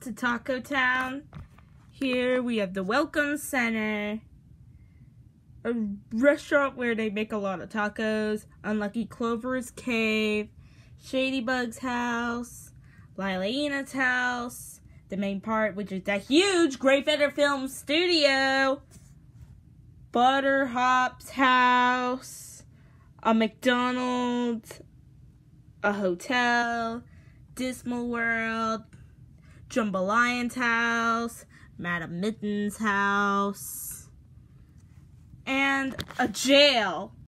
to Taco Town. Here we have the Welcome Center, a restaurant where they make a lot of tacos, Unlucky Clover's Cave, Shady Bug's house, Lilaina's house, the main part, which is that huge Great Feather Film Studio, Butterhop's house, a McDonald's, a hotel, Dismal World, Jambalayon's house, Madam Mitten's house, and a jail.